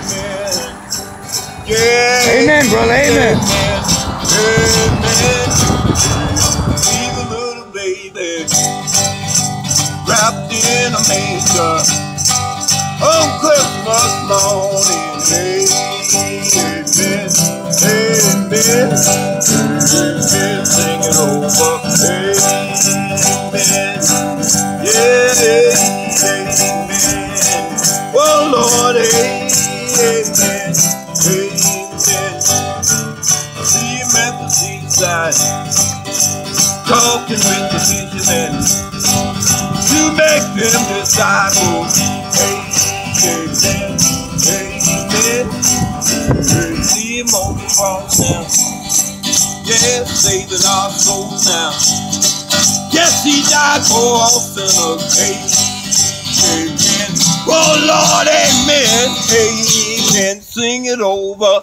Yeah. Amen, brother. Amen. Amen. Leave a little baby wrapped in a manger on Christmas morning. Amen. Amen. Amen. Sing it over. Amen. Yeah. Amen. Oh Lord. Amen. Amen. See him at the seaside, talking with the fishermen to make them disciples. Amen. Amen. See him on the cross now. Yeah, saving our souls now. Yes, he died for all sinners. Amen. Oh Lord, amen. Amen. Sing it over.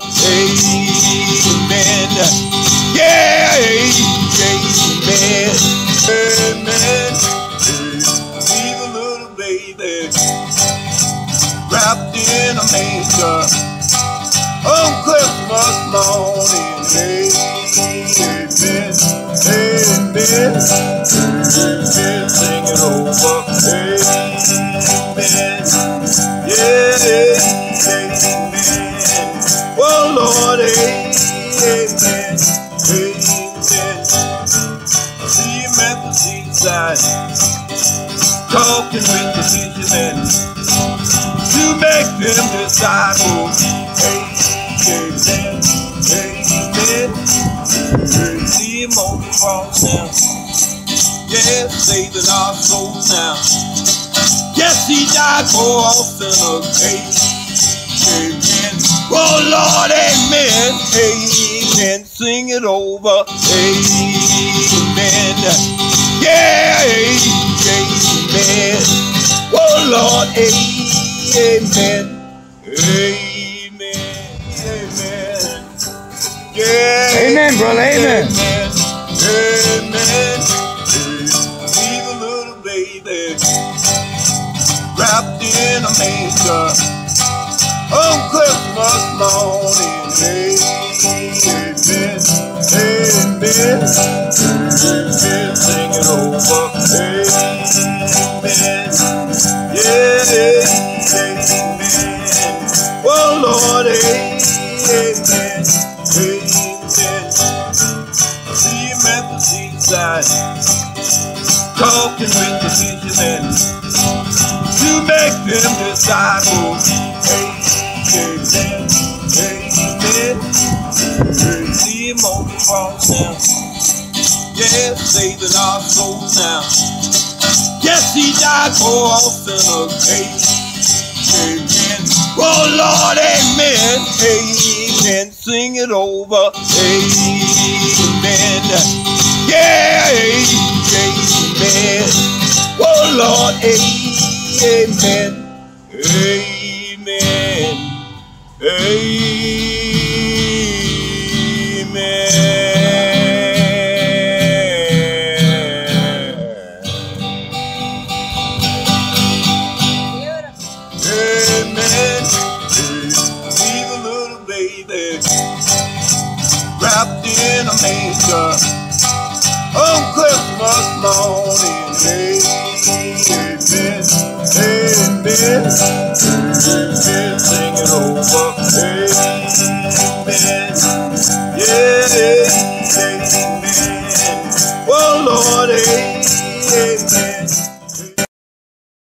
Amen. Yeah. Amen. Amen. Leave a little baby wrapped in a manger on Christmas morning. Amen. Amen. Amen. Sing it over. Amen. Yeah. Amen. Oh Lord. Amen. Amen. See him at the seaside, talking with the fishermen to make them disciples. Amen. Amen. See him on the cross now. Yeah, saving our souls now. Yes, he died for all sinners. Amen. Oh Lord, amen. Amen. Sing it over. Amen. Yeah. Amen. Oh Lord, amen. Amen. Amen. Yeah. Amen, brother. Amen. Amen. Leave a little baby wrapped in a manger on Christmas morning. Amen. Amen. Amen. Sing it over. Amen. Yeah. Amen. Oh Lord. Amen. Amen. See him at the seaside, talking with the fishermen to make them disciples. Amen. Amen. See him on the cross now. Yeah, saving our souls now. Yes, he died for all sinners. Amen. Oh Lord, amen. Amen. Sing it over. Amen. Yeah. Amen. Oh Lord, amen. Amen. Amen. Amen. Leave a little baby wrapped in a manger on Christmas morning. Amen. Amen. Amen. Sing it over. Amen. Yeah. Amen. Oh Lord.